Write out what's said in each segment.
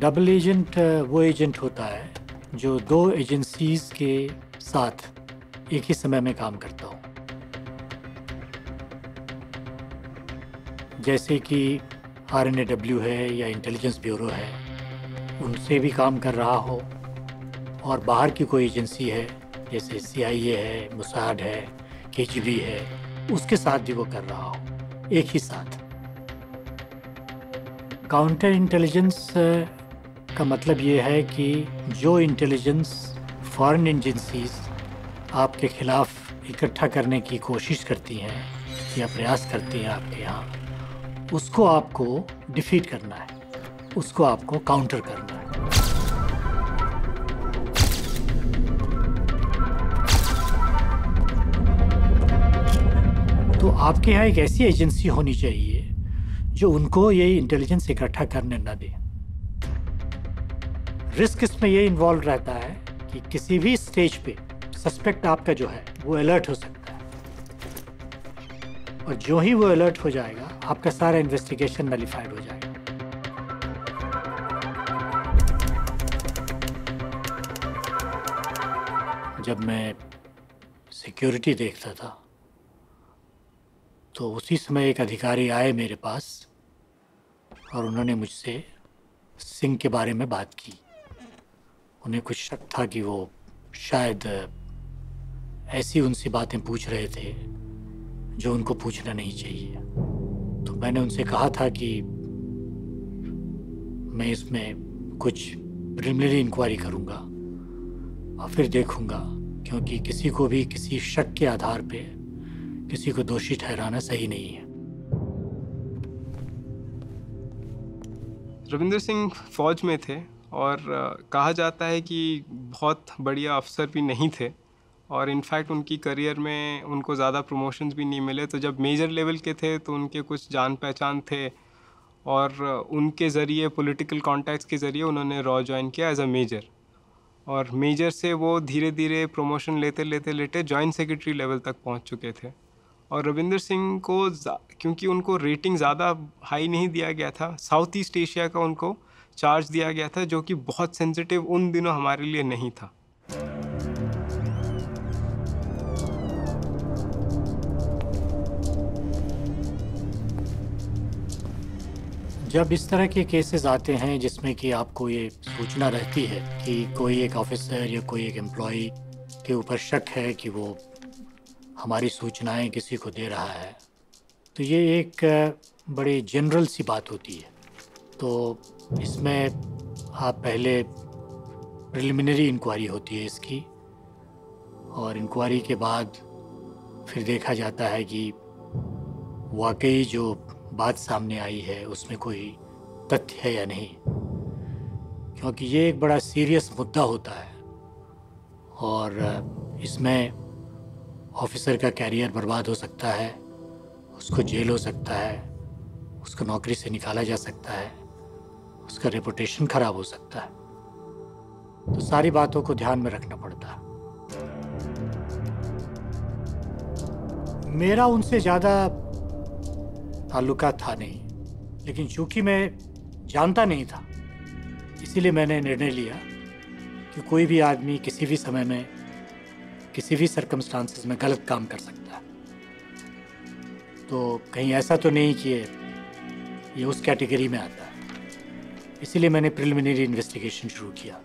Double agent वो agent होता है जो दो एजेंसीज के साथ एक ही समय में काम करता हो। जैसे कि RNAW है या इंटेलिजेंस ब्यूरो है, उनसे भी काम कर रहा हो, और बाहर की कोई एजेंसी है जैसे CIA है, मोसाद है, KGB है, उसके साथ भी वो कर रहा हो एक ही साथ। काउंटर इंटेलिजेंस का मतलब ये है कि जो इंटेलिजेंस फॉरेन एजेंसीज आपके खिलाफ इकट्ठा करने की कोशिश करती हैं या प्रयास करती हैं आपके यहाँ, उसको आपको डिफीट करना है, उसको आपको काउंटर करना है। तो आपके यहाँ एक ऐसी एजेंसी होनी चाहिए जो उनको ये इंटेलिजेंस इकट्ठा करने न दे। रिस्क इसमें ये इन्वॉल्व रहता है कि किसी भी स्टेज पे सस्पेक्ट आपका जो है वो अलर्ट हो सकता है, और जो ही वो अलर्ट हो जाएगा आपका सारा इन्वेस्टिगेशन नलिफाइड हो जाएगा। जब मैं सिक्योरिटी देखता था तो उसी समय एक अधिकारी आए मेरे पास और उन्होंने मुझसे सिंह के बारे में बात की। उन्हें कुछ शक था कि वो शायद ऐसी उनसे बातें पूछ रहे थे जो उनको पूछना नहीं चाहिए। तो मैंने उनसे कहा था कि मैं इसमें कुछ प्रिलिमिनरी इंक्वायरी करूंगा और फिर देखूंगा, क्योंकि किसी को भी किसी शक के आधार पे किसी को दोषी ठहराना सही नहीं है। रविंदर सिंह फौज में थे और कहा जाता है कि बहुत बढ़िया अफसर भी नहीं थे, और इनफैक्ट उनकी करियर में उनको ज़्यादा प्रमोशंस भी नहीं मिले। तो जब मेजर लेवल के थे तो उनके कुछ जान पहचान थे, और उनके ज़रिए पॉलिटिकल कॉन्टैक्ट्स के ज़रिए उन्होंने रॉ ज्वाइन किया एज अ मेजर, और मेजर से वो धीरे धीरे प्रमोशन लेते लेते लेते जॉइंट सेक्रेटरी लेवल तक पहुंच चुके थे। और रविंदर सिंह को क्योंकि उनको रेटिंग ज़्यादा हाई नहीं दिया गया था, साउथ ईस्ट एशिया का उनको चार्ज दिया गया था, जो कि बहुत सेंसिटिव उन दिनों हमारे लिए नहीं था। जब इस तरह के केसेस आते हैं जिसमें कि आपको ये सूचना रहती है कि कोई एक ऑफिसर या कोई एक एम्प्लॉई के ऊपर शक है कि वो हमारी सूचनाएं किसी को दे रहा है, तो ये एक बड़ी जनरल सी बात होती है। तो इसमें आप पहले प्रिलिमिनरी इंक्वायरी होती है इसकी, और इंक्वायरी के बाद फिर देखा जाता है कि वाकई जो बात सामने आई है उसमें कोई तथ्य है या नहीं, क्योंकि ये एक बड़ा सीरियस मुद्दा होता है और इसमें ऑफिसर का कैरियर बर्बाद हो सकता है, उसको जेल हो सकता है, उसको नौकरी से निकाला जा सकता है, उसका रेपुटेशन खराब हो सकता है। तो सारी बातों को ध्यान में रखना पड़ता है। मेरा उनसे ज़्यादा ताल्लुकात था नहीं, लेकिन चूंकि मैं जानता नहीं था, इसीलिए मैंने निर्णय लिया कि कोई भी आदमी किसी भी समय में किसी भी सर्कमस्टांसेस में गलत काम कर सकता है। तो कहीं ऐसा तो नहीं कि ये उस कैटेगरी में आता है, इसीलिए मैंने प्रिलिमिनरी इन्वेस्टिगेशन शुरू किया।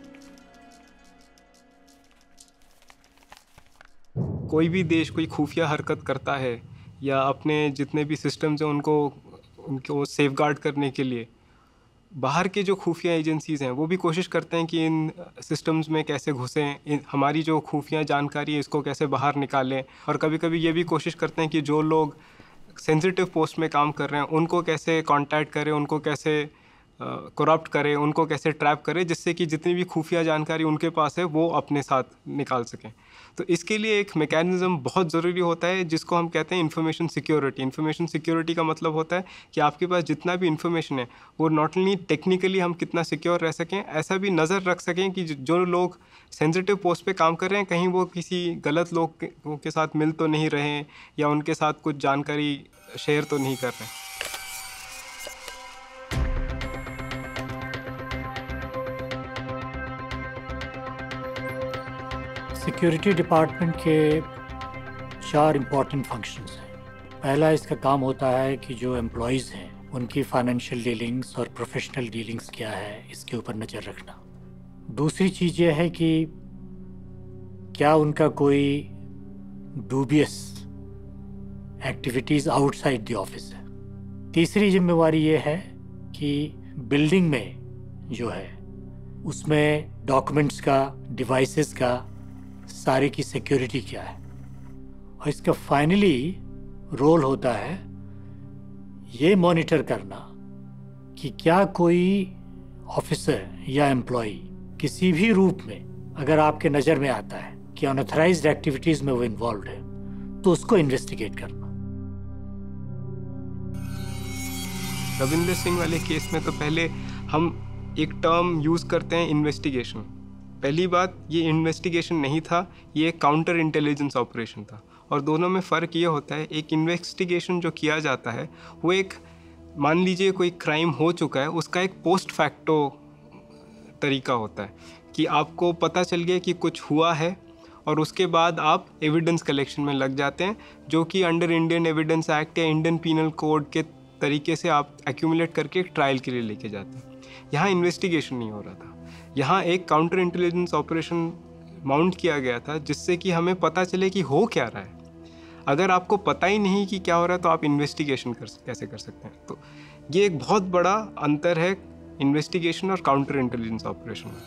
कोई भी देश कोई खुफिया हरकत करता है या अपने जितने भी सिस्टम्स हैं उनको सेफगार्ड करने के लिए बाहर के जो खुफिया एजेंसीज़ हैं वो भी कोशिश करते हैं कि इन सिस्टम्स में कैसे घुसें, हमारी जो खुफिया जानकारी है इसको कैसे बाहर निकालें। और कभी कभी ये भी कोशिश करते हैं कि जो लोग सेंसिटिव पोस्ट में काम कर रहे हैं उनको कैसे कांटेक्ट करें, उनको कैसे करप्ट करें, उनको कैसे ट्रैप करें, जिससे कि जितनी भी खुफिया जानकारी उनके पास है वो अपने साथ निकाल सकें। तो इसके लिए एक मैकेनिज़्म बहुत ज़रूरी होता है जिसको हम कहते हैं इन्फॉर्मेशन सिक्योरिटी। इन्फॉर्मेशन सिक्योरिटी का मतलब होता है कि आपके पास जितना भी इन्फॉर्मेशन है वो नॉट ओनली टेक्निकली हम कितना सिक्योर रह सकें, ऐसा भी नज़र रख सकें कि जो लोग सेंसिटिव पोस्ट पे काम कर रहे हैं कहीं वो किसी गलत लोग के साथ मिल तो नहीं रहे हैं या उनके साथ कुछ जानकारी शेयर तो नहीं कर रहे हैं। सिक्योरिटी डिपार्टमेंट के 4 इम्पॉर्टेंट फंक्शंस हैं। पहला इसका काम होता है कि जो एम्प्लॉयज़ हैं उनकी फाइनेंशियल डीलिंग्स और प्रोफेशनल डीलिंग्स क्या है इसके ऊपर नज़र रखना। दूसरी चीज़ ये है कि क्या उनका कोई dubious activities outside the office है। तीसरी जिम्मेवारी ये है कि बिल्डिंग में जो है उसमें डॉक्यूमेंट्स का, डिवाइसेस का, सारे की सिक्योरिटी क्या है। और इसका फाइनली रोल होता है ये मॉनिटर करना कि क्या कोई ऑफिसर या एम्प्लॉय किसी भी रूप में अगर आपके नज़र में आता है कि अनऑथराइज्ड एक्टिविटीज़ में वो इन्वॉल्व है तो उसको इन्वेस्टिगेट करना। रविंदर सिंह वाले केस में तो पहले हम एक टर्म यूज़ करते हैं, इन्वेस्टिगेशन। पहली बात, ये इन्वेस्टिगेशन नहीं था, ये काउंटर इंटेलिजेंस ऑपरेशन था। और दोनों में फ़र्क ये होता है, एक इन्वेस्टिगेशन जो किया जाता है वो एक, मान लीजिए कोई क्राइम हो चुका है, उसका एक पोस्ट फैक्टो तरीका होता है कि आपको पता चल गया कि कुछ हुआ है और उसके बाद आप एविडेंस कलेक्शन में लग जाते हैं, जो कि अंडर इंडियन एविडेंस एक्ट या इंडियन पीनल कोड के तरीके से आप एक्यूमुलेट करके एक ट्रायल के लिए लेके जाते हैं। यहाँ इन्वेस्टिगेशन नहीं हो रहा था, यहाँ एक काउंटर इंटेलिजेंस ऑपरेशन माउंट किया गया था जिससे कि हमें पता चले कि हो क्या रहा है। अगर आपको पता ही नहीं कि क्या हो रहा है तो आप इन्वेस्टिगेशन कैसे कर सकते हैं। तो ये एक बहुत बड़ा अंतर है इन्वेस्टिगेशन और काउंटर इंटेलिजेंस ऑपरेशन में।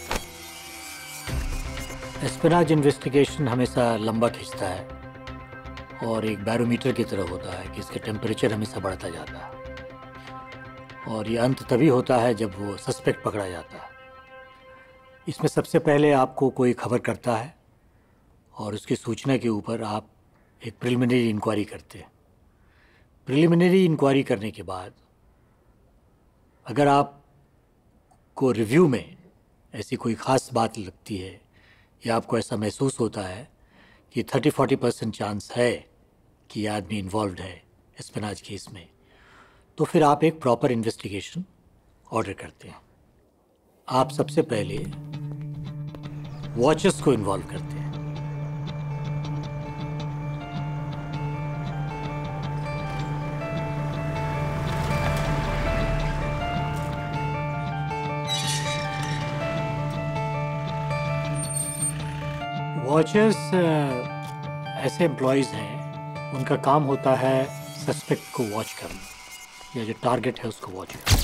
एस्पिनाज इन्वेस्टिगेशन हमेशा लंबा खींचता है और एक बैरोमीटर की तरह होता है कि इसका टेम्परेचर हमेशा बढ़ता जाता है और ये अंत तभी होता है जब वो सस्पेक्ट पकड़ा जाता है। इसमें सबसे पहले आपको कोई खबर करता है और उसकी सूचना के ऊपर आप एक प्रिलिमिनरी इंक्वायरी करते हैं। प्रिलिमिनरी इंक्वायरी करने के बाद अगर आपको रिव्यू में ऐसी कोई ख़ास बात लगती है या आपको ऐसा महसूस होता है कि 30-40% चांस है कि ये आदमी इन्वॉल्व्ड है एस्पिनाज केस में, तो फिर आप एक प्रॉपर इन्वेस्टिगेशन ऑर्डर करते हैं। आप सबसे पहले वॉचर्स को इन्वॉल्व करते हैं। वॉचर्स ऐसे एम्प्लॉयज़ हैं, उनका काम होता है सस्पेक्ट को वॉच करना या जो टारगेट है उसको वॉच करना।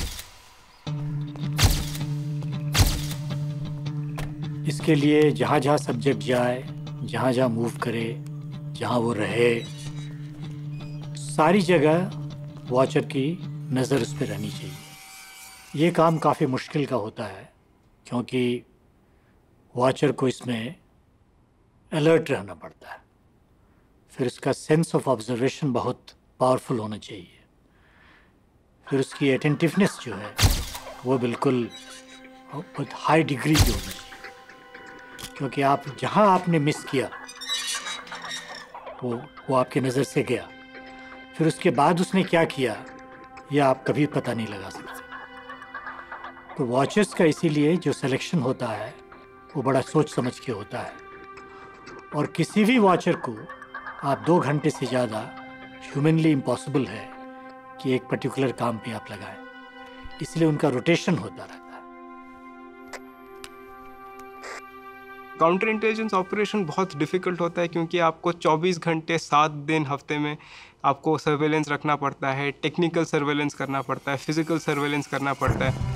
इसके लिए जहाँ जहाँ सब्जेक्ट जाए, जहाँ जहाँ मूव करे, जहाँ वो रहे, सारी जगह वॉचर की नज़र उस पर रहनी चाहिए। ये काम काफ़ी मुश्किल का होता है क्योंकि वॉचर को इसमें अलर्ट रहना पड़ता है। फिर उसका सेंस ऑफ ऑब्जर्वेशन बहुत पावरफुल होना चाहिए। फिर उसकी अटेंटिवनेस जो है वो बिल्कुल बहुत हाई डिग्री की होनी चाहिए, क्योंकि आप जहाँ आपने मिस किया वो आपके नज़र से गया। फिर उसके बाद उसने क्या किया ये आप कभी पता नहीं लगा सकते। तो वॉचर्स का इसीलिए जो सिलेक्शन होता है वो बड़ा सोच समझ के होता है और किसी भी वॉचर को आप 2 घंटे से ज़्यादा ह्यूमनली इम्पॉसिबल है कि एक पर्टिकुलर काम पे आप लगाएं, इसलिए उनका रोटेशन होता रहता है। काउंटर इंटेलिजेंस ऑपरेशन बहुत डिफ़िकल्ट होता है क्योंकि आपको 24 घंटे 7 दिन हफ्ते में आपको सर्वेलेंस रखना पड़ता है, टेक्निकल सर्वेलेंस करना पड़ता है, फिजिकल सर्वेलेंस करना पड़ता है।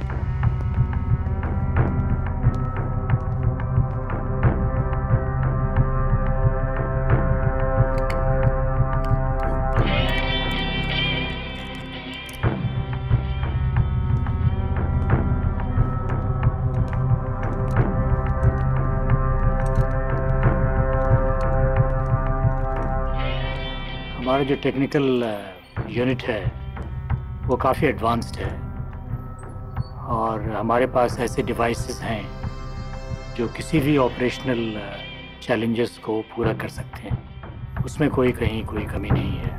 हमारा जो टेक्निकल यूनिट है वो काफ़ी एडवांस्ड है और हमारे पास ऐसे डिवाइसेस हैं जो किसी भी ऑपरेशनल चैलेंजेस को पूरा कर सकते हैं। उसमें कहीं कोई कमी नहीं है।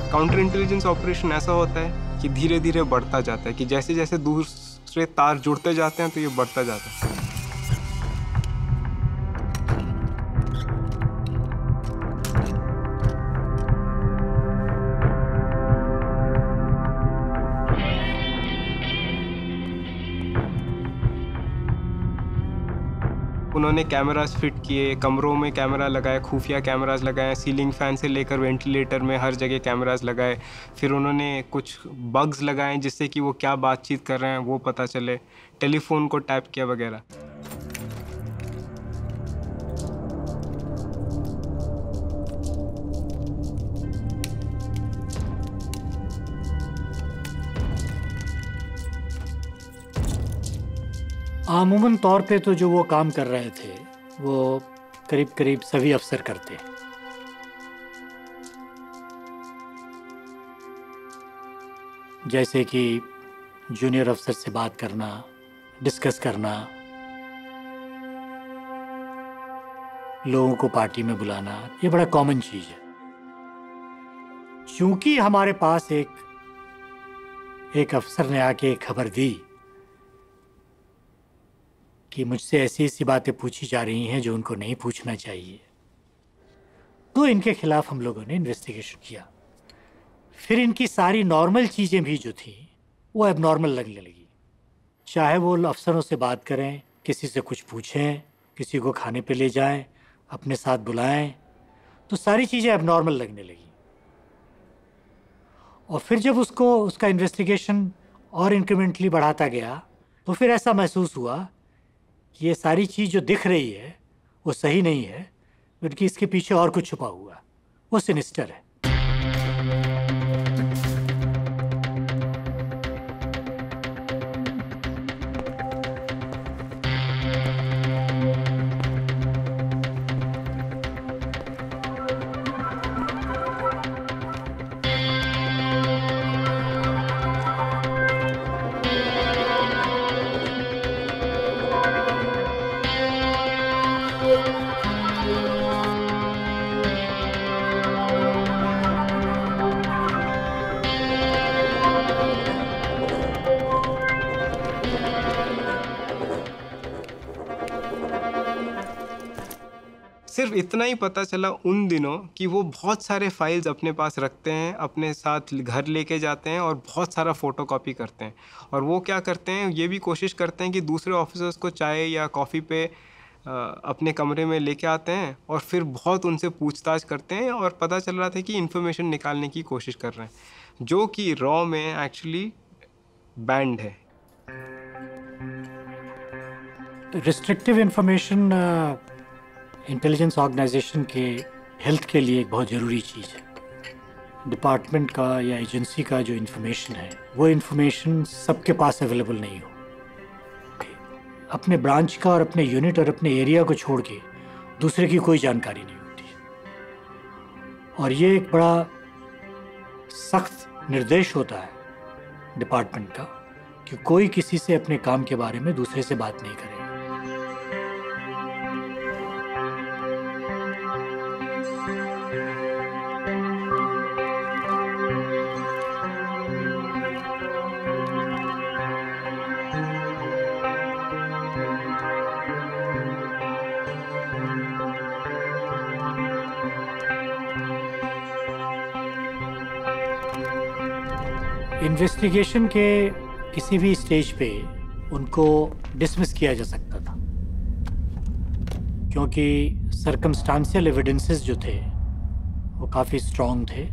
काउंटर इंटेलिजेंस ऑपरेशन ऐसा होता है कि धीरे धीरे बढ़ता जाता है, कि जैसे जैसे दूसरे तार जुड़ते जाते हैं तो ये बढ़ता जाता है। उन्होंने कैमरास फिट किए, कमरों में कैमरा लगाए, खुफिया कैमरास लगाए, सीलिंग फैन से लेकर वेंटिलेटर में हर जगह कैमरास लगाए। फिर उन्होंने कुछ बग्स लगाए जिससे कि वो क्या बातचीत कर रहे हैं वो पता चले, टेलीफोन को टैप किया वगैरह। अमूमन तौर पे तो जो वो काम कर रहे थे वो करीब करीब सभी अफसर करते हैं। जैसे कि जूनियर अफसर से बात करना, डिस्कस करना, लोगों को पार्टी में बुलाना, ये बड़ा कॉमन चीज है। चूंकि हमारे पास एक अफसर ने आके एक खबर दी कि मुझसे ऐसी ऐसी बातें पूछी जा रही हैं जो उनको नहीं पूछना चाहिए, तो इनके खिलाफ हम लोगों ने इन्वेस्टिगेशन किया। फिर इनकी सारी नॉर्मल चीज़ें भी जो थी वो एबनॉर्मल लगने लगी। चाहे वो अफसरों से बात करें, किसी से कुछ पूछें, किसी को खाने पे ले जाएं, अपने साथ बुलाएं, तो सारी चीज़ें एबनॉर्मल लगने लगी। और फिर जब उसका इन्वेस्टिगेशन और इंक्रीमेंटली बढ़ाता गया तो फिर ऐसा महसूस हुआ कि ये सारी चीज़ जो दिख रही है वो सही नहीं है, बल्कि इसके पीछे और कुछ छुपा हुआ है, वो सिनिस्टर है। सिर्फ इतना ही पता चला उन दिनों कि वो बहुत सारे फाइल्स अपने पास रखते हैं, अपने साथ घर लेके जाते हैं और बहुत सारा फ़ोटोकॉपी करते हैं। और वो क्या करते हैं, ये भी कोशिश करते हैं कि दूसरे ऑफिसर्स को चाय या कॉफ़ी पे अपने कमरे में लेके आते हैं और फिर बहुत उनसे पूछताछ करते हैं। और पता चल रहा था कि इन्फॉर्मेशन निकालने की कोशिश कर रहे हैं, जो कि रॉ में एक्चुअली बैंड है। रिस्ट्रिक्टिव इंफॉर्मेशन इंटेलिजेंस ऑर्गेनाइजेशन के हेल्थ के लिए एक बहुत ज़रूरी चीज़ है। डिपार्टमेंट का या एजेंसी का जो इन्फॉर्मेशन है वो इन्फॉर्मेशन सबके पास अवेलेबल नहीं हो। अपने ब्रांच का और अपने यूनिट और अपने एरिया को छोड़ के दूसरे की कोई जानकारी नहीं होती। और ये एक बड़ा सख्त निर्देश होता है डिपार्टमेंट का कि कोई किसी से अपने काम के बारे में दूसरे से बात नहीं करेगा। इन्वेस्टिगेशन के किसी भी स्टेज पे उनको डिसमिस किया जा सकता था, क्योंकि सर्कमस्टांशियल एविडेंसेस जो थे वो काफ़ी स्ट्रॉन्ग थे।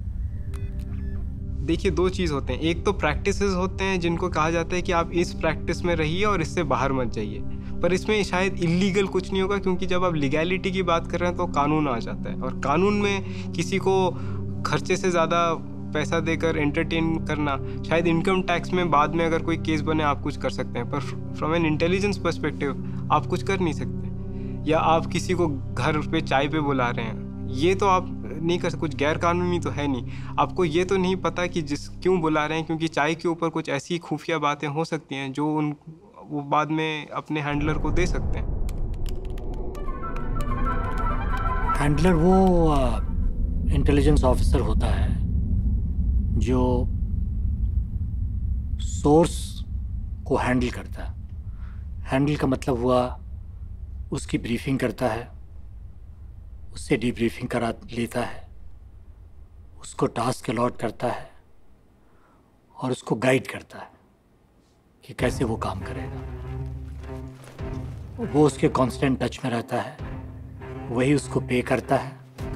देखिए, दो चीज़ होते हैं। एक तो प्रैक्टिसेस होते हैं जिनको कहा जाता है कि आप इस प्रैक्टिस में रहिए और इससे बाहर मत जाइए, पर इसमें शायद इलीगल कुछ नहीं होगा, क्योंकि जब आप लीगैलिटी की बात कर रहे हैं तो कानून आ जाता है। और कानून में किसी को खर्चे से ज़्यादा पैसा देकर एंटरटेन करना, शायद इनकम टैक्स में बाद में अगर कोई केस बने आप कुछ कर सकते हैं, पर फ्रॉम एन इंटेलिजेंस पर्सपेक्टिव आप कुछ कर नहीं सकते। या आप किसी को घर पे चाय पे बुला रहे हैं, ये तो आप नहीं कर सकते, कुछ गैर कानूनी तो है नहीं। आपको ये तो नहीं पता कि क्यों बुला रहे हैं, क्योंकि चाय के ऊपर कुछ ऐसी खुफिया बातें हो सकती हैं जो वो बाद में अपने हैंडलर को दे सकते हैं। हैंडलर वो इंटेलिजेंस ऑफिसर होता है जो सोर्स को हैंडल करता है। हैंडल का मतलब हुआ उसकी ब्रीफिंग करता है, उससे डीब्रीफिंग करा लेता है, उसको टास्क अलॉट करता है और उसको गाइड करता है कि कैसे वो काम करेगा। वो उसके कांस्टेंट टच में रहता है, वही उसको पे करता है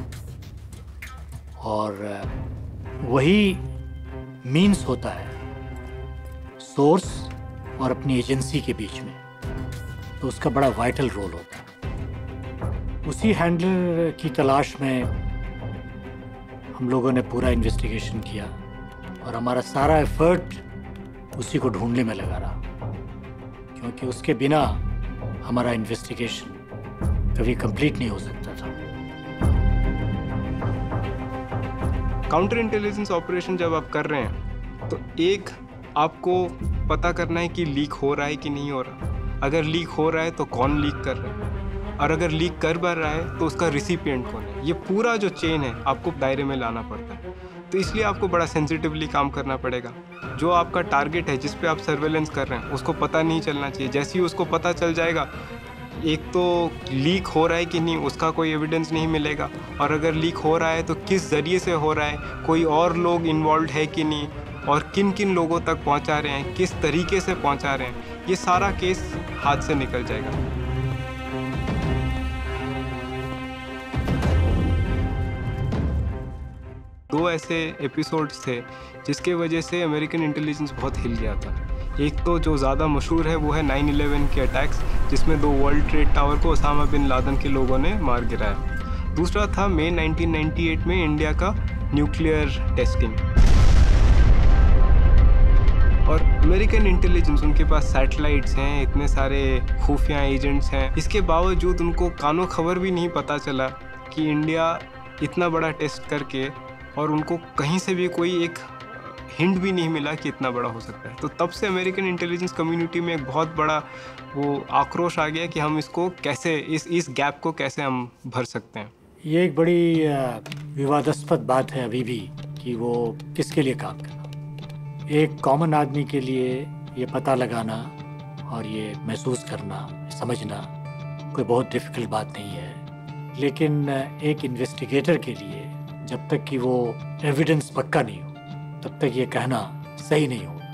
और वही मीन्स होता है सोर्स और अपनी एजेंसी के बीच में। तो उसका बड़ा वाइटल रोल होता है। उसी हैंडलर की तलाश में हम लोगों ने पूरा इन्वेस्टिगेशन किया और हमारा सारा एफर्ट उसी को ढूंढने में लगा रहा, क्योंकि उसके बिना हमारा इन्वेस्टिगेशन कभी कंप्लीट नहीं हो सकता था। काउंटर इंटेलिजेंस ऑपरेशन जब आप कर रहे हैं तो एक आपको पता करना है कि लीक हो रहा है कि नहीं हो रहा। अगर लीक हो रहा है तो कौन लीक कर रहा है, और अगर लीक कर पा रहा है तो उसका रिसिपिएंट कौन है। ये पूरा जो चेन है आपको दायरे में लाना पड़ता है। तो इसलिए आपको बड़ा सेंसिटिवली काम करना पड़ेगा। जो आपका टारगेट है, जिस पे आप सर्वेलेंस कर रहे हैं, उसको पता नहीं चलना चाहिए। जैसे ही उसको पता चल जाएगा, एक तो लीक हो रहा है कि नहीं उसका कोई एविडेंस नहीं मिलेगा, और अगर लीक हो रहा है तो किस ज़रिए से हो रहा है, कोई और लोग इन्वॉल्व है कि नहीं, और किन किन लोगों तक पहुंचा रहे हैं, किस तरीके से पहुंचा रहे हैं, ये सारा केस हाथ से निकल जाएगा। दो ऐसे एपिसोड्स थे जिसके वजह से अमेरिकन इंटेलिजेंस बहुत हिल गया था। एक तो जो ज़्यादा मशहूर है वो है 9/11 के अटैक्स, जिसमें 2 वर्ल्ड ट्रेड टावर को ओसामा बिन लादेन के लोगों ने मार गिराया। दूसरा था मई 1998 में इंडिया का न्यूक्लियर टेस्टिंग। और अमेरिकन इंटेलिजेंस, उनके पास सैटेलाइट्स हैं, इतने सारे खुफिया एजेंट्स हैं, इसके बावजूद उनको कानो खबर भी नहीं पता चला कि इंडिया इतना बड़ा टेस्ट करके, और उनको कहीं से भी कोई एक हिंट भी नहीं मिला कि इतना बड़ा हो सकता है। तो तब से अमेरिकन इंटेलिजेंस कम्युनिटी में एक बहुत बड़ा वो आक्रोश आ गया कि हम इसको कैसे, इस गैप को कैसे हम भर सकते हैं। ये एक बड़ी विवादास्पद बात है अभी भी कि वो किसके लिए काम करना। एक कॉमन आदमी के लिए ये पता लगाना और ये महसूस करना, समझना कोई बहुत डिफ़िकल्ट बात नहीं है, लेकिन एक इन्वेस्टिगेटर के लिए जब तक कि वो एविडेंस पक्का नहीं हो तब तक ये कहना सही नहीं हो।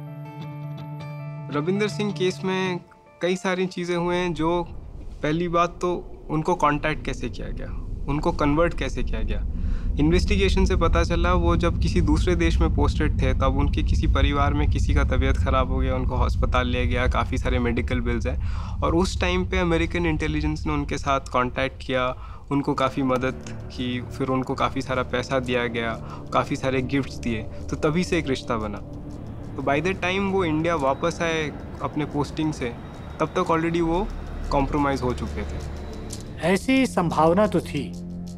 रविंदर सिंह केस में कई सारी चीज़ें हुए हैं। जो पहली बात तो उनको कांटेक्ट कैसे किया गया, उनको कन्वर्ट कैसे किया गया। इन्वेस्टिगेशन से पता चला वो जब किसी दूसरे देश में पोस्टेड थे तब उनके किसी परिवार में किसी का तबीयत ख़राब हो गया, उनको अस्पताल ले गया, काफ़ी सारे मेडिकल बिल्स हैं, और उस टाइम पे अमेरिकन इंटेलिजेंस ने उनके साथ कांटेक्ट किया, उनको काफ़ी मदद की, फिर उनको काफ़ी सारा पैसा दिया गया, काफ़ी सारे गिफ्ट्स दिए, तो तभी से एक रिश्ता बना। तो बाय द टाइम वो इंडिया वापस आए अपने पोस्टिंग से, तब तक ऑलरेडी वो कॉम्प्रोमाइज़ हो चुके थे। ऐसी संभावना तो थी,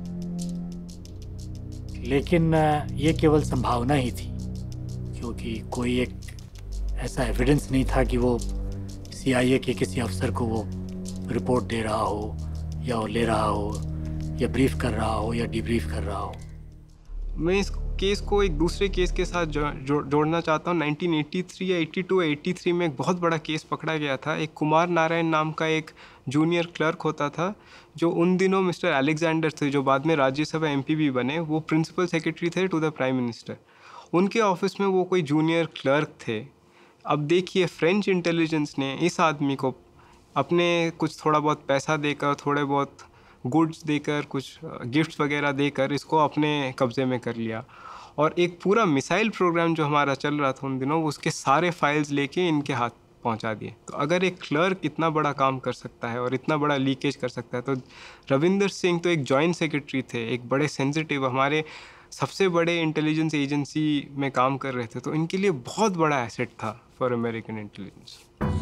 लेकिन ये केवल संभावना ही थी, क्योंकि कोई एक ऐसा एविडेंस नहीं था कि वो CIA के किसी अफसर को वो रिपोर्ट दे रहा हो या वो ले रहा हो या ब्रीफ कर रहा हो या डीब्रीफ कर रहा हो। मैं इस केस को एक दूसरे केस के साथ जोड़ना चाहता हूँ। 1983 या 82 या 83 में एक बहुत बड़ा केस पकड़ा गया था। एक कुमार नारायण नाम का एक जूनियर क्लर्क होता था, जो उन दिनों मिस्टर अलेक्जेंडर थे, जो बाद में राज्यसभा MP भी बने, वो प्रिंसिपल सेक्रेटरी थे टू द प्राइम मिनिस्टर। उनके ऑफिस में वो कोई जूनियर क्लर्क थे। अब देखिए, फ्रेंच इंटेलिजेंस ने इस आदमी को अपने कुछ थोड़ा बहुत पैसा देकर, थोड़े बहुत गुड्स देकर, कुछ गिफ्ट्स वगैरह देकर इसको अपने कब्ज़े में कर लिया, और एक पूरा मिसाइल प्रोग्राम जो हमारा चल रहा था उन दिनों, उसके सारे फाइल्स लेके इनके हाथ पहुंचा दिए। तो अगर एक क्लर्क इतना बड़ा काम कर सकता है और इतना बड़ा लीकेज कर सकता है, तो रविंदर सिंह तो एक जॉइंट सेक्रेटरी थे, एक बड़े सेंसिटिव, हमारे सबसे बड़े इंटेलिजेंस एजेंसी में काम कर रहे थे, तो इनके लिए बहुत बड़ा एसेट था फॉर अमेरिकन इंटेलिजेंस।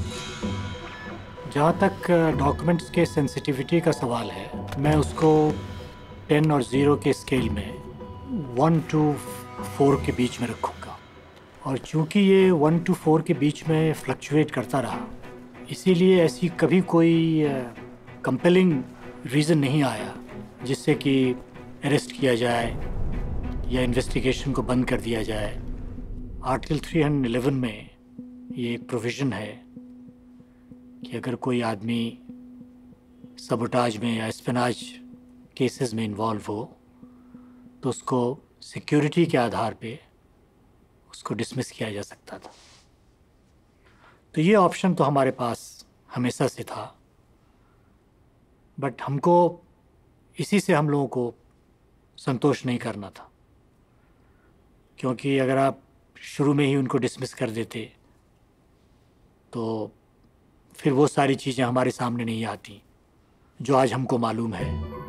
जहाँ तक डॉक्यूमेंट्स के सेंसिटिविटी का सवाल है, मैं उसको 10 और 0 के स्केल में 1 to 4 के बीच में रखूँगा। और चूँकि ये 1 to 4 के बीच में फ्लक्चुएट करता रहा, इसीलिए ऐसी कभी कोई कंपेलिंग रीज़न नहीं आया जिससे कि अरेस्ट किया जाए या इन्वेस्टिगेशन को बंद कर दिया जाए। आर्टिकल 311 में ये एक प्रोविज़न है कि अगर कोई आदमी सबोटाज में या स्पिनाज केसेस में इन्वॉल्व हो तो उसको सिक्योरिटी के आधार पे उसको डिसमिस किया जा सकता था। तो ये ऑप्शन तो हमारे पास हमेशा से था, बट हमको इसी से हम लोगों को संतोष नहीं करना था, क्योंकि अगर आप शुरू में ही उनको डिसमिस कर देते तो फिर वो सारी चीज़ें हमारे सामने नहीं आती जो आज हमको मालूम है।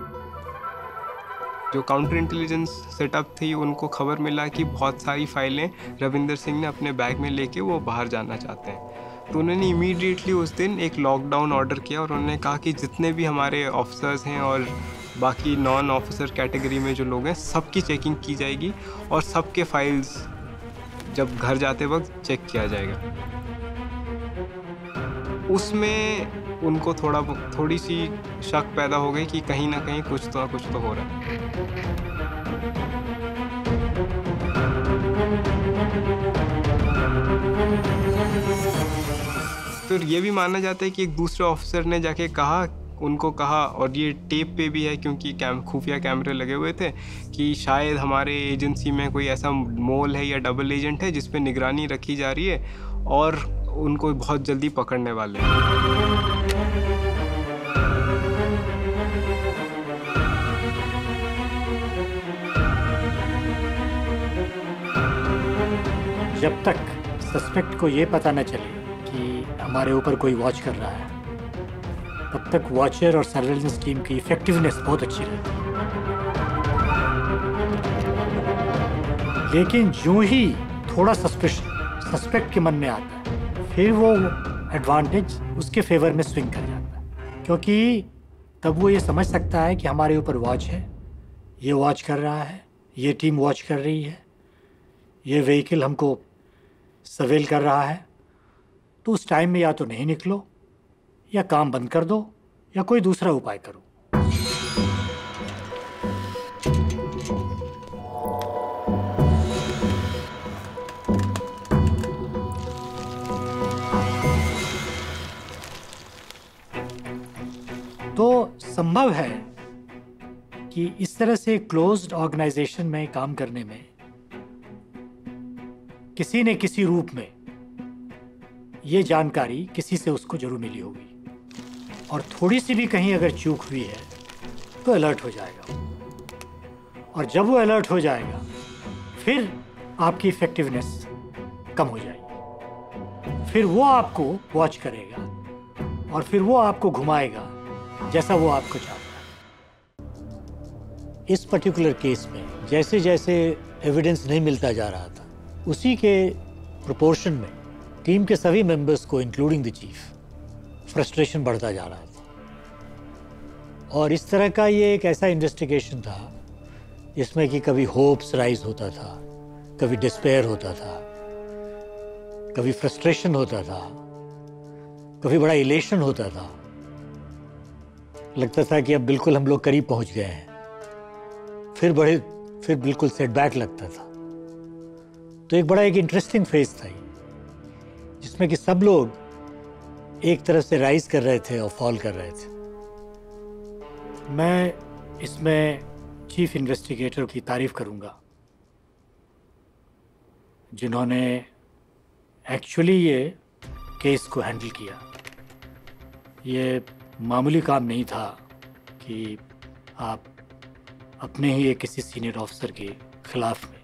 जो काउंटर इंटेलिजेंस सेटअप थी उनको खबर मिला कि बहुत सारी फाइलें रविंदर सिंह ने अपने बैग में लेके वो बाहर जाना चाहते हैं, तो उन्होंने इमीडिएटली उस दिन एक लॉकडाउन ऑर्डर किया और उन्होंने कहा कि जितने भी हमारे ऑफिसर्स हैं और बाकी नॉन ऑफिसर कैटेगरी में जो लोग हैं सबकी चेकिंग की जाएगी और सबके फाइल्स जब घर जाते वक्त चेक किया जाएगा। उसमें उनको थोड़ी सी शक पैदा हो गई कि कहीं ना कहीं कुछ तो हो रहा है। तो ये भी माना जाता है कि एक दूसरे ऑफिसर ने जाके उनको कहा, और ये टेप पे भी है क्योंकि खुफिया कैमरे लगे हुए थे, कि शायद हमारे एजेंसी में कोई ऐसा मोल है या डबल एजेंट है जिस पे निगरानी रखी जा रही है और उनको बहुत जल्दी पकड़ने वाले हैं। जब तक सस्पेक्ट को ये पता न चले कि हमारे ऊपर कोई वॉच कर रहा है, तब तक वॉचर और सर्वेलेंस टीम की इफेक्टिवनेस बहुत अच्छी रहती है। लेकिन जो ही थोड़ा सस्पेक्ट के मन में आता है, फिर वो एडवांटेज उसके फेवर में स्विंग कर जाता है, क्योंकि तब वो ये समझ सकता है कि हमारे ऊपर वॉच है, ये वॉच कर रहा है, ये टीम वॉच कर रही है, ये व्हीकल हमको सर्वेल कर रहा है, तो उस टाइम में या तो नहीं निकलो, या काम बंद कर दो, या कोई दूसरा उपाय करो। तो संभव है कि इस तरह से क्लोज्ड ऑर्गेनाइजेशन में काम करने में किसी न किसी रूप में ये जानकारी किसी से उसको जरूर मिली होगी, और थोड़ी सी भी कहीं अगर चूक हुई है तो अलर्ट हो जाएगा, और जब वो अलर्ट हो जाएगा फिर आपकी इफेक्टिवनेस कम हो जाएगी, फिर वो आपको वॉच करेगा और फिर वो आपको घुमाएगा जैसा वो आपको चाहता है। इस पर्टिकुलर केस में जैसे जैसे एविडेंस नहीं मिलता जा रहा था, उसी के प्रोपोर्शन में टीम के सभी मेंबर्स को इंक्लूडिंग द चीफ फ्रस्ट्रेशन बढ़ता जा रहा था। और इस तरह का ये एक ऐसा इन्वेस्टिगेशन था जिसमें कि कभी होप्स राइज होता था, कभी डिस्पेयर होता था, कभी फ्रस्ट्रेशन होता था, कभी बड़ा इलेशन होता था। लगता था कि अब बिल्कुल हम लोग करीब पहुंच गए हैं, फिर बिल्कुल सेटबैक लगता था। तो एक बड़ा इंटरेस्टिंग फेज था ये, जिसमें कि सब लोग एक तरफ से राइज कर रहे थे और फॉल कर रहे थे। मैं इसमें चीफ इन्वेस्टिगेटर की तारीफ करूंगा, जिन्होंने एक्चुअली ये केस को हैंडल किया। ये मामूली काम नहीं था कि आप अपने ही एक किसी सीनियर ऑफिसर के खिलाफ में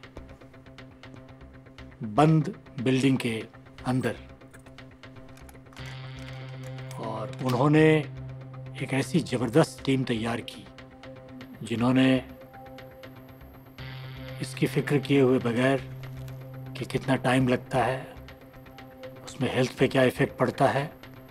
बंद बिल्डिंग के अंदर, और उन्होंने एक ऐसी ज़बरदस्त टीम तैयार की जिन्होंने इसकी फिक्र किए हुए बगैर कि कितना टाइम लगता है, उसमें हेल्थ पे क्या इफ़ेक्ट पड़ता है,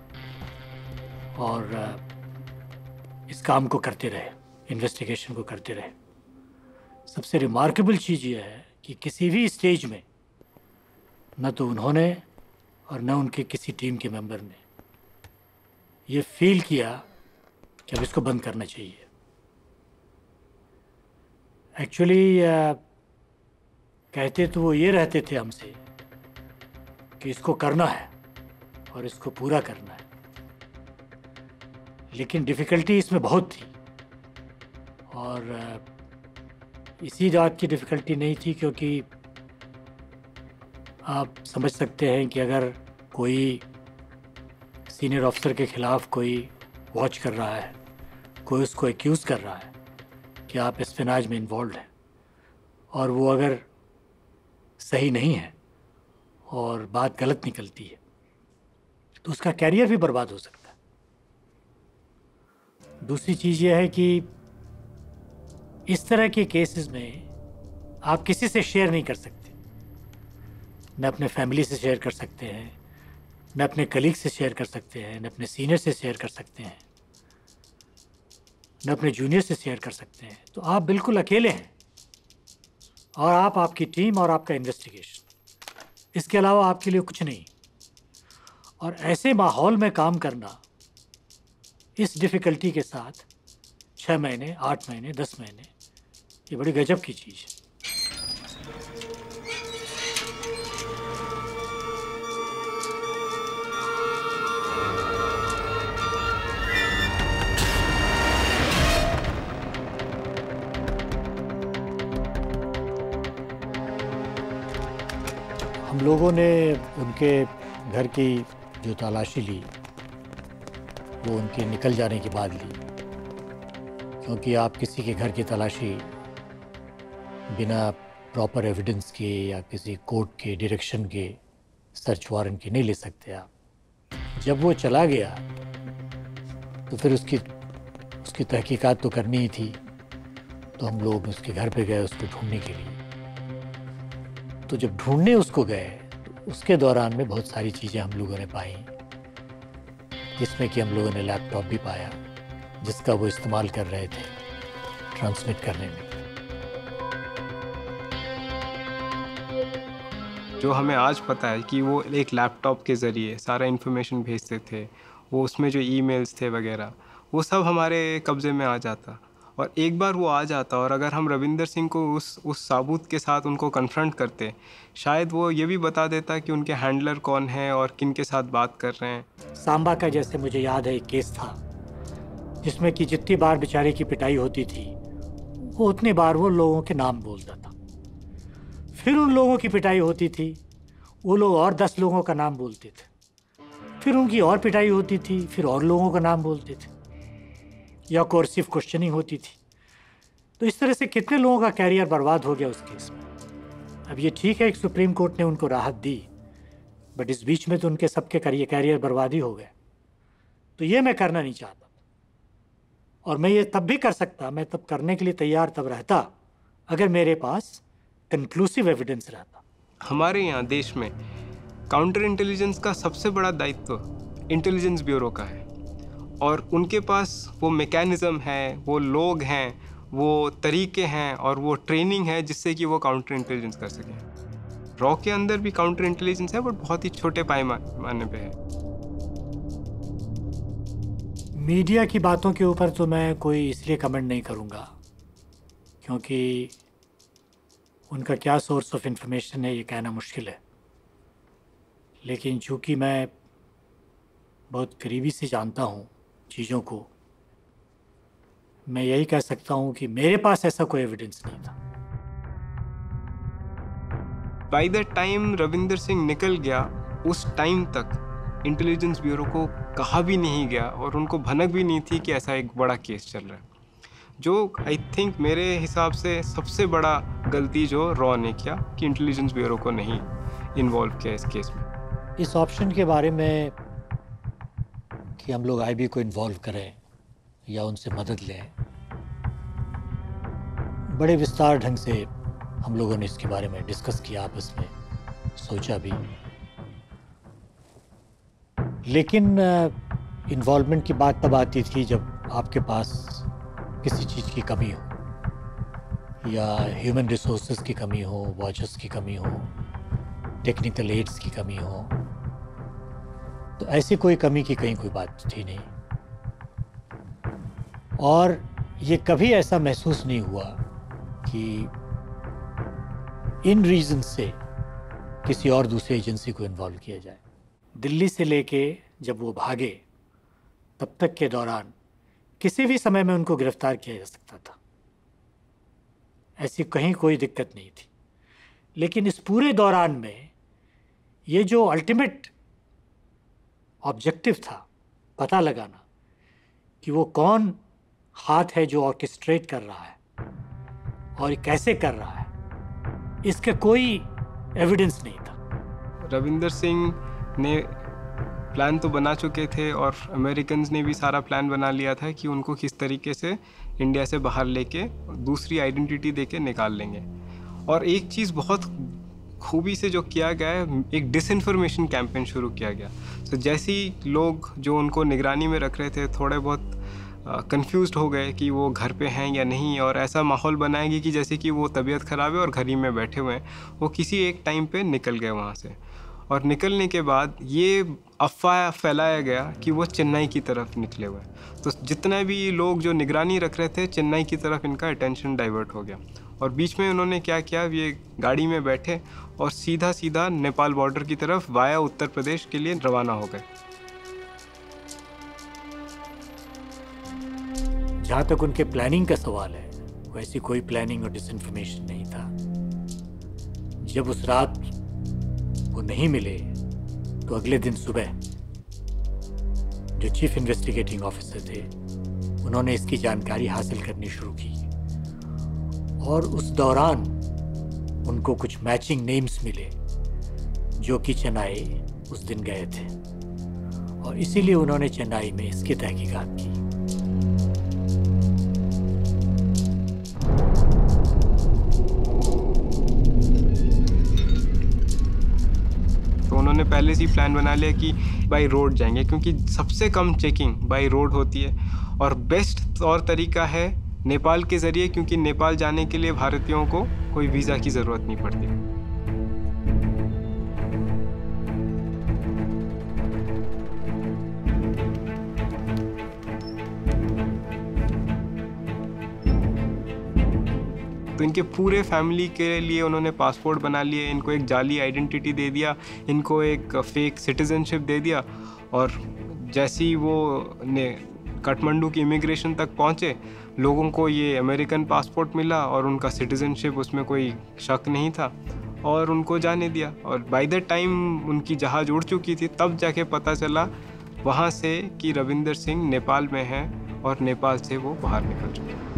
और इस काम को करते रहे, इन्वेस्टिगेशन को करते रहे। सबसे रिमार्केबल चीज़ ये है कि किसी भी स्टेज में न तो उन्होंने और न उनके किसी टीम के मेंबर ने ये फील किया कि अब इसको बंद करना चाहिए। एक्चुअली कहते तो वो ये रहते थे हमसे कि इसको करना है और इसको पूरा करना है, लेकिन डिफ़िकल्टी इसमें बहुत थी। और इसी बात की डिफ़िकल्टी नहीं थी क्योंकि आप समझ सकते हैं कि अगर कोई सीनियर ऑफिसर के ख़िलाफ़ कोई वॉच कर रहा है, कोई उसको एक्यूज़ कर रहा है कि आप एस्पिनाज में इन्वॉल्व हैं, और वो अगर सही नहीं है और बात गलत निकलती है तो उसका कैरियर भी बर्बाद हो सकता है। दूसरी चीज़ यह है कि इस तरह के केसेस में आप किसी से शेयर नहीं कर सकते। न अपने फैमिली से शेयर कर सकते हैं, न अपने कलीग से शेयर कर सकते हैं, न अपने सीनियर से शेयर कर सकते हैं, न अपने जूनियर से शेयर कर सकते हैं। तो आप बिल्कुल अकेले हैं, और आप, आपकी टीम और आपका इन्वेस्टिगेशन, इसके अलावा आपके लिए कुछ नहीं। और ऐसे माहौल में काम करना, इस डिफ़िकल्टी के साथ 6 महीने, 8 महीने, 10 महीने, ये बड़ी गजब की चीज़ है। हम लोगों ने उनके घर की जो तलाशी ली वो उनके निकल जाने के बाद ली, क्योंकि आप किसी के घर की तलाशी बिना प्रॉपर एविडेंस के या किसी कोर्ट के डायरेक्शन के, सर्च वारंट के नहीं ले सकते आप। जब वो चला गया तो फिर उसकी तहकीकात तो करनी ही थी, तो हम लोग उसके घर पे गए उसको ढूंढने के लिए। तो जब ढूंढने उसको गए तो उसके दौरान में बहुत सारी चीज़ें हम लोगों ने पाई, जिसमें कि हम लोगों ने लैपटॉप भी पाया जिसका वो इस्तेमाल कर रहे थे ट्रांसमिट करने में। जो हमें आज पता है कि वो एक लैपटॉप के ज़रिए सारा इन्फॉर्मेशन भेजते थे, वो उसमें जो ईमेल्स थे वगैरह, वो सब हमारे कब्ज़े में आ जाता। और एक बार वो आ जाता और अगर हम रविंदर सिंह को उस साबूत के साथ उनको कन्फ्रंट करते, शायद वो ये भी बता देता कि उनके हैंडलर कौन है और किन के साथ बात कर रहे हैं। सांबा का, जैसे मुझे याद है, एक केस था जिसमें कि जितनी बार बेचारे की पिटाई होती थी वो उतनी बार वो लोगों के नाम बोलता था। फिर उन लोगों की पिटाई होती थी, वो लोग और 10 लोगों का नाम बोलते थे। फिर उनकी और पिटाई होती थी, फिर और लोगों का नाम बोलते थे, या कोर्सिव क्वेश्चनिंग होती थी। तो इस तरह से कितने लोगों का कैरियर बर्बाद हो गया उस केस में। अब ये ठीक है कि सुप्रीम कोर्ट ने उनको राहत दी, बट इस बीच में तो उनके सबके कैरियर बर्बाद ही हो गए। तो ये मैं करना नहीं चाहता, और मैं ये तब भी कर सकता, मैं तब करने के लिए तैयार तब रहता अगर मेरे पास कंक्लूसिव एविडेंस रहता। हमारे यहाँ देश में काउंटर इंटेलिजेंस का सबसे बड़ा दायित्व इंटेलिजेंस ब्यूरो का है, और उनके पास वो मैकेनिज़्म है, वो लोग हैं, वो तरीके हैं और वो ट्रेनिंग है जिससे कि वो काउंटर इंटेलिजेंस कर सकें। रॉ के अंदर भी काउंटर इंटेलिजेंस है, बट बहुत ही छोटे पैमाने पे है। मीडिया की बातों के ऊपर तो मैं कोई इसलिए कमेंट नहीं करूँगा क्योंकि उनका क्या सोर्स ऑफ इंफॉर्मेशन है ये कहना मुश्किल है। लेकिन चूँकि मैं बहुत करीबी से जानता हूँ चीज़ों को, मैं यही कह सकता हूँ कि मेरे पास ऐसा कोई एविडेंस नहीं था। By the time Ravinder Singh निकल गया, उस टाइम तक इंटेलिजेंस ब्यूरो को कहा भी नहीं गया और उनको भनक भी नहीं थी कि ऐसा एक बड़ा केस चल रहा है, जो आई थिंक मेरे हिसाब से सबसे बड़ा गलती जो रॉ ने किया कि इंटेलिजेंस ब्यूरो को नहीं इन्वॉल्व किया इस केस में। इस ऑप्शन के बारे में कि हम लोग आईबी को इन्वॉल्व करें या उनसे मदद लें, बड़े विस्तार ढंग से हम लोगों ने इसके बारे में डिस्कस किया, आपस में सोचा भी। लेकिन इन्वॉल्वमेंट की बात तब आती थी जब आपके पास किसी चीज़ की कमी हो, या ह्यूमन रिसोर्सेज की कमी हो, वॉचर्स की कमी हो, टेक्निकल एड्स की कमी हो। तो ऐसी कोई कमी की कहीं कोई बात थी नहीं, और ये कभी ऐसा महसूस नहीं हुआ कि इन रीजन से किसी और दूसरी एजेंसी को इन्वॉल्व किया जाए। दिल्ली से लेके जब वो भागे तब तक के दौरान किसी भी समय में उनको गिरफ्तार किया जा सकता था, ऐसी कहीं कोई दिक्कत नहीं थी। लेकिन इस पूरे दौरान में ये जो अल्टीमेट ऑब्जेक्टिव था, पता लगाना कि वो कौन हाथ है जो ऑर्केस्ट्रेट कर रहा है और कैसे कर रहा है, इसका कोई एविडेंस नहीं था। रविंदर सिंह ने प्लान तो बना चुके थे और अमेरिकन्स ने भी सारा प्लान बना लिया था कि उनको किस तरीके से इंडिया से बाहर लेके दूसरी आइडेंटिटी देके निकाल लेंगे। और एक चीज़ बहुत खूबी से जो किया गया है, एक डिसइंफॉर्मेशन कैंपेन शुरू किया गया। तो जैसे ही लोग जो उनको निगरानी में रख रहे थे थोड़े बहुत कंफ्यूज्ड हो गए कि वो घर पे हैं या नहीं, और ऐसा माहौल बनाएंगे कि जैसे कि वो तबीयत ख़राब है और घर ही में बैठे हुए हैं, वो किसी एक टाइम पे निकल गए वहाँ से। और निकलने के बाद ये अफवाह फैलाया गया कि वो चेन्नई की तरफ निकले हुए हैं। तो जितने भी लोग जो निगरानी रख रहे थे, चेन्नई की तरफ इनका अटेंशन डाइवर्ट हो गया। और बीच में उन्होंने क्या किया, ये गाड़ी में बैठे और सीधा सीधा नेपाल बॉर्डर की तरफ वाया उत्तर प्रदेश के लिए रवाना हो गए। जहाँ तक उनके प्लानिंग का सवाल है, वैसी कोई प्लानिंग और डिसइंफॉर्मेशन नहीं था। जब उस रात वो नहीं मिले तो अगले दिन सुबह जो चीफ इन्वेस्टिगेटिंग ऑफिसर थे, उन्होंने इसकी जानकारी हासिल करनी शुरू की और उस दौरान उनको कुछ मैचिंग नेम्स मिले जो कि चेन्नई उस दिन गए थे, और इसीलिए उन्होंने चेन्नई में इसकी तहकीकात की। उन्होंने पहले से ही प्लान बना लिया कि बाई रोड जाएंगे, क्योंकि सबसे कम चेकिंग बाई रोड होती है और बेस्ट तौर तरीका है नेपाल के ज़रिए, क्योंकि नेपाल जाने के लिए भारतीयों को कोई वीज़ा की ज़रूरत नहीं पड़ती। तो इनके पूरे फैमिली के लिए उन्होंने पासपोर्ट बना लिए, इनको एक जाली आइडेंटिटी दे दिया, इनको एक फेक सिटीज़नशिप दे दिया। और जैसे ही वो काठमांडू की इमिग्रेशन तक पहुँचे, लोगों को ये अमेरिकन पासपोर्ट मिला और उनका सिटीज़नशिप, उसमें कोई शक नहीं था, और उनको जाने दिया। और बाय द टाइम उनकी जहाज़ उड़ चुकी थी, तब जाके पता चला वहाँ से कि रविंदर सिंह नेपाल में हैं और नेपाल से वो बाहर निकल चुके हैं।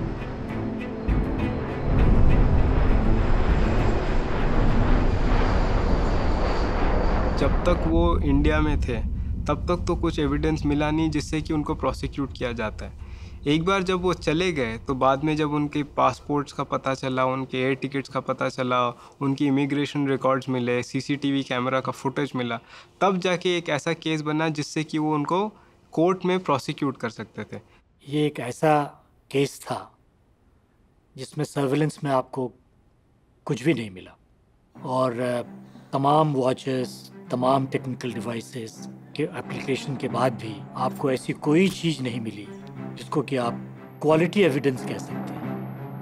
जब तक वो इंडिया में थे तब तक तो कुछ एविडेंस मिला नहीं जिससे कि उनको प्रोसिक्यूट किया जाता है। एक बार जब वो चले गए तो बाद में जब उनके पासपोर्ट्स का पता चला, उनके एयर टिकट्स का पता चला, उनकी इमिग्रेशन रिकॉर्ड्स मिले, सीसीटीवी कैमरा का फुटेज मिला, तब जाके एक ऐसा केस बना जिससे कि वो उनको कोर्ट में प्रोसिक्यूट कर सकते थे। ये एक ऐसा केस था जिसमें सर्विलेंस में आपको कुछ भी नहीं मिला, और तमाम वॉचेस, तमाम टेक्निकल डिवाइसेस के एप्लीकेशन के बाद भी आपको ऐसी कोई चीज़ नहीं मिली जिसको कि आप क्वालिटी एविडेंस कह सकते हैं।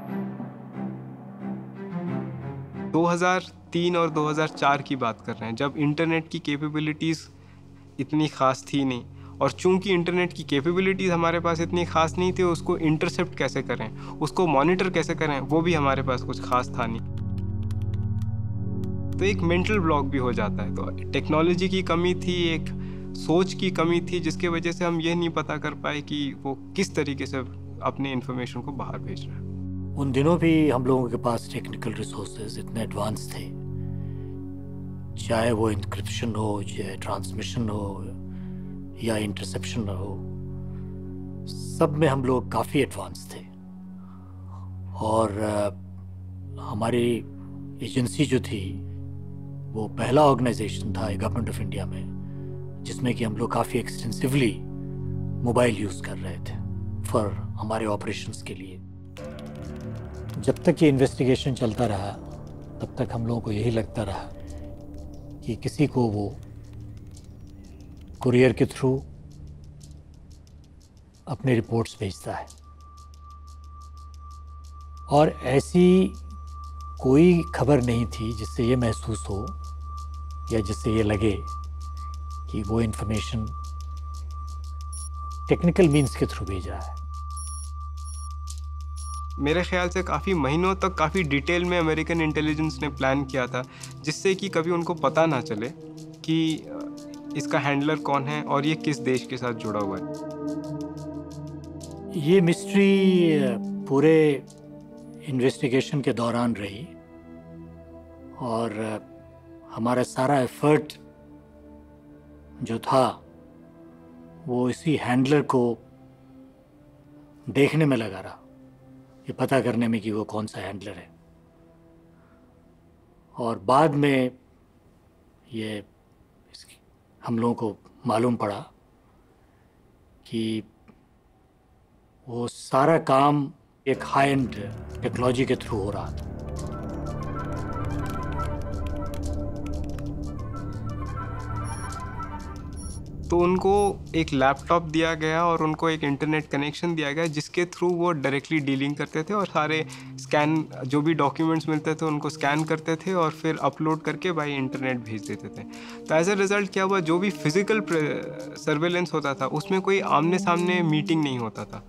2003 और 2004 की बात कर रहे हैं, जब इंटरनेट की कैपेबिलिटीज़ इतनी ख़ास थी नहीं, और चूंकि इंटरनेट की कैपेबिलिटीज़ हमारे पास इतनी ख़ास नहीं थी, उसको इंटरसेप्ट कैसे करें, उसको मॉनिटर कैसे करें, वो भी हमारे पास कुछ ख़ास था नहीं। तो एक मेंटल ब्लॉक भी हो जाता है। तो टेक्नोलॉजी की कमी थी, एक सोच की कमी थी, जिसके वजह से हम ये नहीं पता कर पाए कि वो किस तरीके से अपने इन्फॉर्मेशन को बाहर भेज रहा है। उन दिनों भी हम लोगों के पास टेक्निकल रिसोर्सेज इतने एडवांस थे, चाहे वो इंक्रिप्शन हो, चाहे ट्रांसमिशन हो या इंटरसेप्शन हो, सब में हम लोग काफ़ी एडवांस थे। और हमारी एजेंसी जो थी वो पहला ऑर्गेनाइजेशन था गवर्नमेंट ऑफ इंडिया में जिसमें कि हम लोग काफ़ी एक्सटेंसिवली मोबाइल यूज़ कर रहे थे फॉर हमारे ऑपरेशंस के लिए। जब तक ये इन्वेस्टिगेशन चलता रहा तब तक हम लोगों को यही लगता रहा कि किसी को वो कुरियर के थ्रू अपनी रिपोर्ट्स भेजता है, और ऐसी कोई खबर नहीं थी जिससे ये महसूस हो या जिससे ये लगे कि वो इंफॉर्मेशन टेक्निकल मीन्स के थ्रू भेजा है। मेरे ख्याल से काफ़ी महीनों तक काफ़ी डिटेल में अमेरिकन इंटेलिजेंस ने प्लान किया था, जिससे कि कभी उनको पता ना चले कि इसका हैंडलर कौन है और ये किस देश के साथ जुड़ा हुआ है। ये मिस्ट्री पूरे इन्वेस्टिगेशन के दौरान रही और हमारा सारा एफर्ट जो था वो इसी हैंडलर को देखने में लगा रहा, ये पता करने में कि वो कौन सा हैंडलर है। और बाद में ये हम लोगों को मालूम पड़ा कि वो सारा काम एक हाई एंड टेक्नोलॉजी के थ्रू हो रहा था। तो उनको एक लैपटॉप दिया गया और उनको एक इंटरनेट कनेक्शन दिया गया, जिसके थ्रू वो डायरेक्टली डीलिंग करते थे और सारे स्कैन जो भी डॉक्यूमेंट्स मिलते थे उनको स्कैन करते थे और फिर अपलोड करके बाई इंटरनेट भेज देते थे। तो एज अ रिज़ल्ट क्या हुआ, जो भी फिज़िकल सर्वेलेंस होता था उसमें कोई आमने सामने मीटिंग नहीं होता था।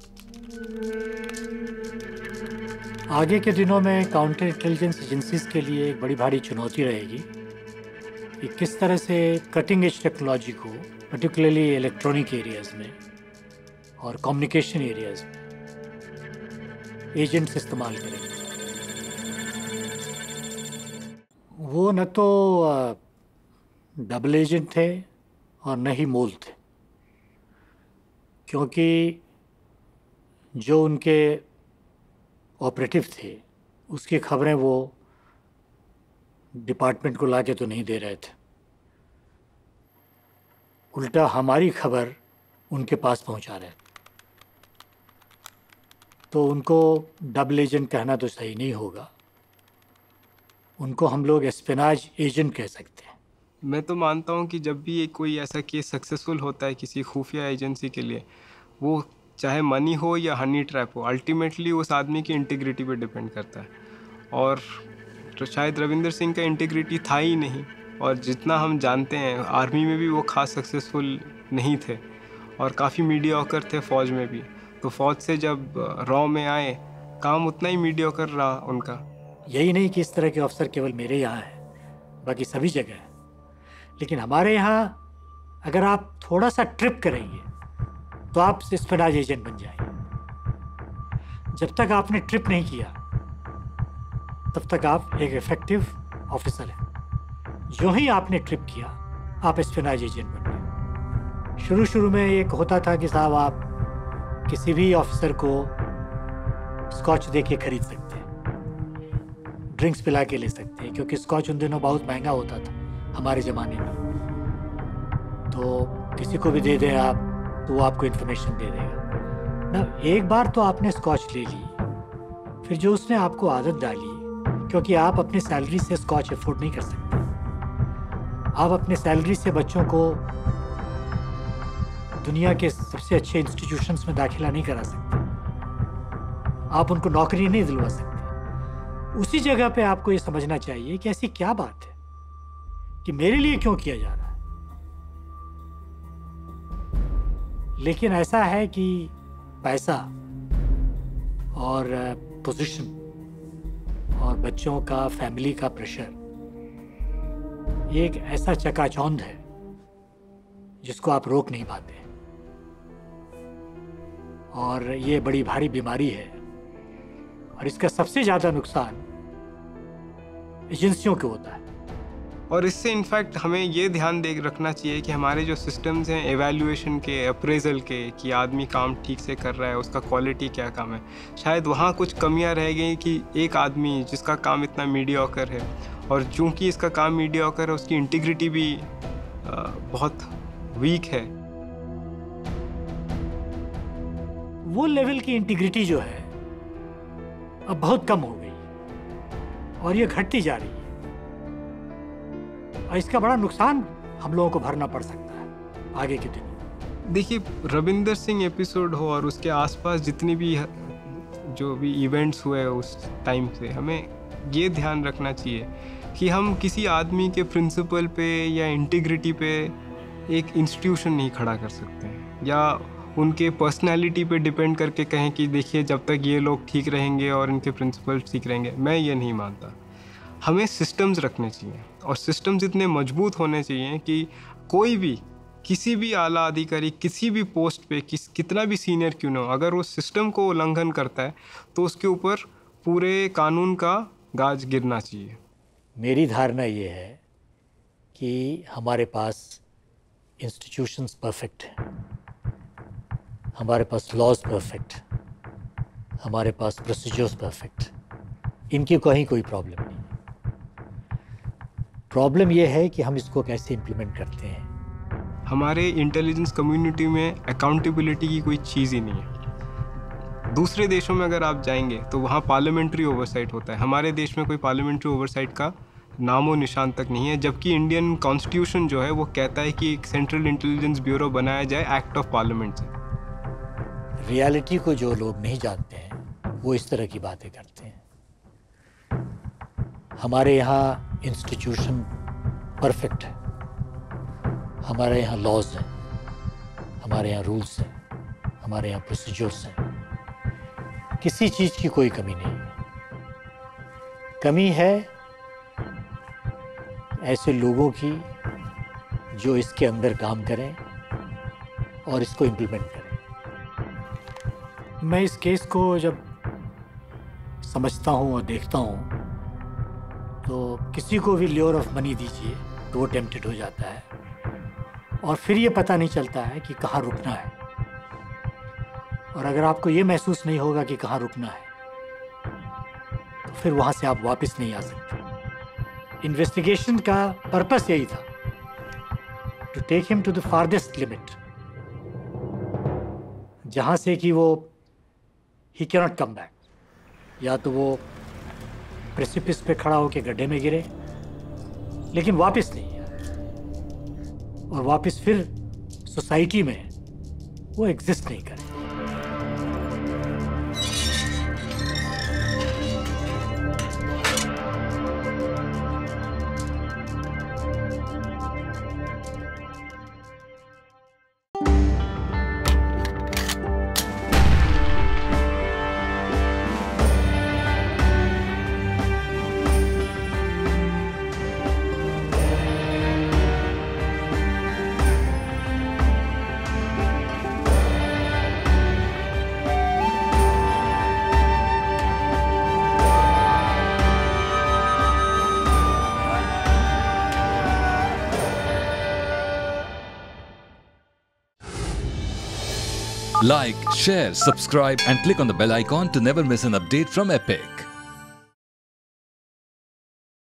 आगे के दिनों में काउंटर इंटेलिजेंस एजेंसीज के लिए एक बड़ी भारी चुनौती रहेगी कि किस तरह से कटिंग एज टेक्नोलॉजी को पर्टिकुलरली इलेक्ट्रॉनिक एरियाज़ में और कम्युनिकेशन एरियाज़ में एजेंट्स इस्तेमाल करेंगे। वो न तो डबल एजेंट थे और न ही मोल थे, क्योंकि जो उनके ऑपरेटिव थे उसकी खबरें वो डिपार्टमेंट को लाके तो नहीं दे रहे थे, उल्टा हमारी खबर उनके पास पहुंचा रहे। तो उनको डबल एजेंट कहना तो सही नहीं होगा, उनको हम लोग एस्पेनाज एजेंट कह सकते हैं। मैं तो मानता हूँ कि जब भी कोई ऐसा केस सक्सेसफुल होता है किसी खुफिया एजेंसी के लिए, वो चाहे मनी हो या हनी ट्रैप हो, अल्टीमेटली उस आदमी की इंटीग्रिटी पे डिपेंड करता है। और तो शायद रविंदर सिंह का इंटीग्रिटी था ही नहीं, और जितना हम जानते हैं आर्मी में भी वो खास सक्सेसफुल नहीं थे और काफ़ी मीडियोकर थे फ़ौज में भी। तो फ़ौज से जब रॉ में आए, काम उतना ही मीडियोकर रहा उनका। यही नहीं कि इस तरह के अफसर केवल मेरे यहाँ हैं, बाकी सभी जगह हैं। लेकिन हमारे यहाँ अगर आप थोड़ा सा ट्रिप करेंगे तो आप एस्पेनाज एजेंट बन जाएंगे। जब तक आपने ट्रिप नहीं किया तब तक आप एक इफेक्टिव ऑफिसर हैं। जो ही आपने ट्रिप किया आप एस्पेनाज एजेंट बन गए। शुरू में एक होता था कि साहब आप किसी भी ऑफिसर को स्कॉच दे के खरीद सकते हैं, ड्रिंक्स पिला के ले सकते हैं, क्योंकि स्कॉच उन दिनों बहुत महंगा होता था हमारे ज़माने में। तो किसी को भी दे दें आप तो वो आपको इन्फॉर्मेशन दे देगा ना। एक बार तो आपने स्कॉच ले ली, फिर जो उसने आपको आदत डाली, क्योंकि आप अपनी सैलरी से स्कॉच अफोर्ड नहीं कर सकते, आप अपने सैलरी से बच्चों को दुनिया के सबसे अच्छे इंस्टीट्यूशंस में दाखिला नहीं करा सकते, आप उनको नौकरी नहीं दिलवा सकते। उसी जगह पे आपको ये समझना चाहिए कि ऐसी क्या बात है कि मेरे लिए क्यों किया जा रहा है। लेकिन ऐसा है कि पैसा और पोजीशन और बच्चों का, फैमिली का प्रेशर, ये एक ऐसा चकाचौंध है जिसको आप रोक नहीं पाते, और ये बड़ी भारी बीमारी है। और इसका सबसे ज़्यादा नुकसान एजेंसियों को होता है। और इससे इनफैक्ट हमें ये ध्यान दे रखना चाहिए कि हमारे जो सिस्टम्स हैं एवैल्यूएशन के, अप्रेजल के, कि आदमी काम ठीक से कर रहा है, उसका क्वालिटी क्या काम है, शायद वहाँ कुछ कमियाँ रह गई कि एक आदमी जिसका काम इतना मीडियोकर है, और चूँकि इसका काम मीडियोकर है उसकी इंटीग्रिटी भी बहुत वीक है। वो लेवल की इंटीग्रिटी जो है अब बहुत कम हो गई और ये घटती जा रही है, और इसका बड़ा नुकसान हम लोगों को भरना पड़ सकता है आगे के दिनों। देखिए, रविंदर सिंह एपिसोड हो और उसके आसपास जितनी भी जो भी इवेंट्स हुए उस टाइम से, हमें ये ध्यान रखना चाहिए कि हम किसी आदमी के प्रिंसिपल पे या इंटीग्रिटी पे एक इंस्टीट्यूशन नहीं खड़ा कर सकते हैं, या उनके पर्सनैलिटी पे डिपेंड करके कहें कि देखिए जब तक ये लोग ठीक रहेंगे और इनके प्रिंसिपल्स ठीक रहेंगे। मैं ये नहीं मानता। हमें सिस्टम्स रखने चाहिए, और सिस्टम्स इतने मजबूत होने चाहिए कि कोई भी, किसी भी आला अधिकारी किसी भी पोस्ट पे कितना भी सीनियर क्यों ना हो, अगर वो सिस्टम को उल्लंघन करता है तो उसके ऊपर पूरे कानून का गाज गिरना चाहिए। मेरी धारणा ये है कि हमारे पास इंस्टीट्यूशंस परफेक्ट हैं, हमारे पास लॉज परफेक्ट, हमारे पास प्रोसीजर्स परफेक्ट, इनकी कहीं कोई प्रॉब्लम नहीं। प्रॉब्लम यह है कि हम इसको कैसे इम्प्लीमेंट करते हैं। हमारे इंटेलिजेंस कम्युनिटी में अकाउंटेबिलिटी की कोई चीज़ ही नहीं है। दूसरे देशों में अगर आप जाएंगे तो वहाँ पार्लियामेंट्री ओवरसाइट होता है, हमारे देश में कोई पार्लियामेंट्री ओवरसाइट का नामो निशान तक नहीं है, जबकि इंडियन कॉन्स्टिट्यूशन जो है वो कहता है कि एक सेंट्रल इंटेलिजेंस ब्यूरो बनाया जाए एक्ट ऑफ पार्लियामेंट से। रियलिटी को जो लोग नहीं जानते हैं वो इस तरह की बातें करते हैं। हमारे यहाँ इंस्टीट्यूशन परफेक्ट है, हमारे यहाँ लॉज हैं, हमारे यहाँ रूल्स हैं, हमारे यहाँ प्रोसीजर्स हैं, किसी चीज़ की कोई कमी नहीं है। कमी है ऐसे लोगों की जो इसके अंदर काम करें और इसको इम्प्लीमेंट करें। मैं इस केस को जब समझता हूँ और देखता हूँ तो किसी को भी ल्योर ऑफ मनी दीजिए तो वो टेम्प्टेड हो जाता है, और फिर ये पता नहीं चलता है कि कहाँ रुकना है। और अगर आपको ये महसूस नहीं होगा कि कहाँ रुकना है तो फिर वहाँ से आप वापस नहीं आ सकते। इन्वेस्टिगेशन का पर्पस यही था, to take him to the farthest limit, जहाँ से कि वो ही कैनॉट कम बैक। या तो वो प्रेसिपिस पे खड़ा होकर गड्ढे में गिरे लेकिन वापस नहीं आए, और वापस फिर सोसाइटी में वो एग्जिस्ट नहीं करे। Like, share, subscribe and click on the bell icon to never miss an update from Epic.